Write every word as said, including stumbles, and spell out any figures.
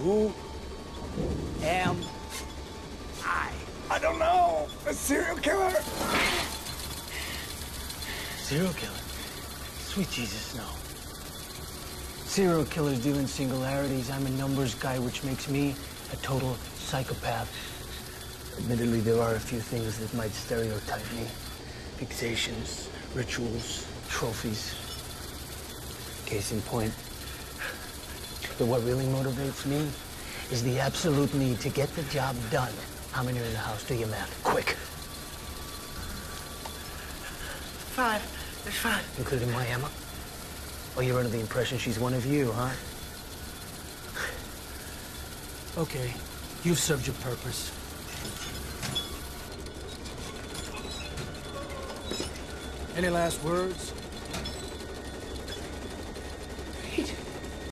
Who am I? I don't know. A serial killer? Serial killer? Sweet Jesus, no. Serial killers deal in singularities. I'm a numbers guy, which makes me a total psychopath. Admittedly, there are a few things that might stereotype me. Fixations, rituals, trophies. Case in point. But what really motivates me is the absolute need to get the job done. How many are in the house? Do your math. Quick. Five. There's five. Including my Emma? Oh, you're under the impression she's one of you, huh? Okay. You've served your purpose. Any last words?